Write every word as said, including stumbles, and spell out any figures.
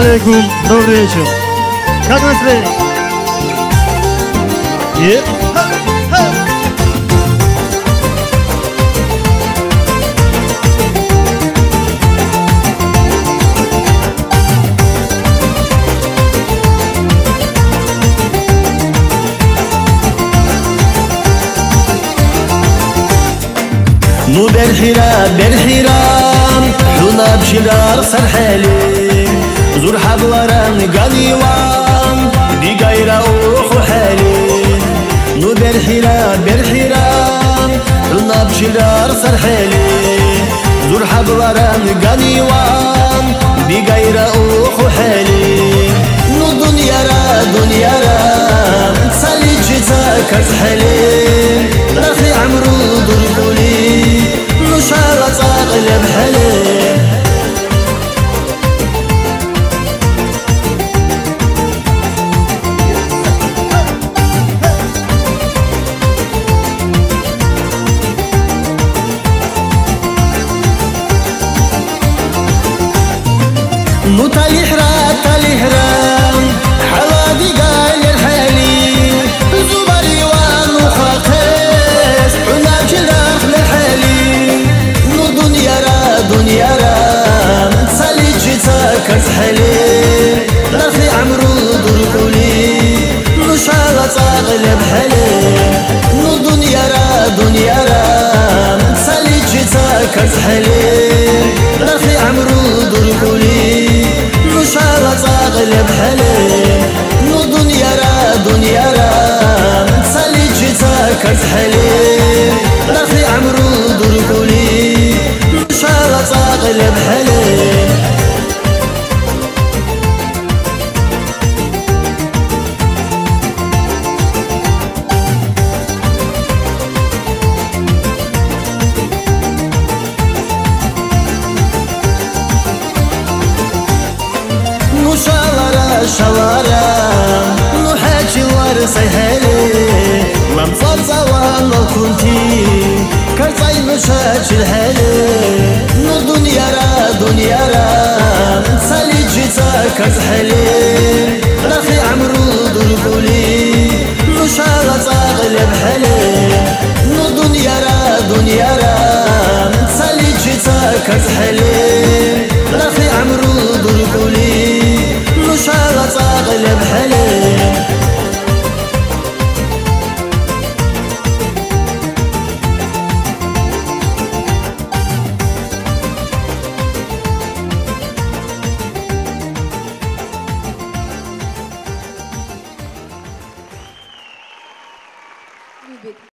алейкум, добрый вечер. Как настроение? Е? نو بالحرام بالحرام حنا بشرار سرحالي زور حضوران قليوان دي قايرة أوخو حالي نو بالحرام بالحرام حنا بشرار سرحالي زور حضوران قليوان دي قايرة أوخو حالي نو دنيا را دنيا را سالي جيتا كتحالي رخي عمرو دربولي نشارة أغلب حالي نو تالي حرام تالي حرام حوادي قال الحالي زبري وانو خاقس حنا بجلاخ للحالي نو دنيا را دنيا را سالي جيتا كتحالي رخي عمرو دركولي نو شالة أغلب حالي نو دنيا را دنيا را سالي جيتا كتحالي رخي عمرو دركولي شارة أغلب حالي نو دنيا را دنيا را سالي جيتا كتحالي رخي عمرو دركولي شارة أغلب حالي شوارع نحاكي ورسي هالي لمفضة والله كنتي كرتاي مشاكي الهالي نو دنيا را دنيا را سالي جيتا كتحالي رخي عمرو دربولي نو شارة أغلب حالي نو دنيا را دنيا را سالي جيتا كتحالي رخي عمرو دربولي شارة أغلب حالي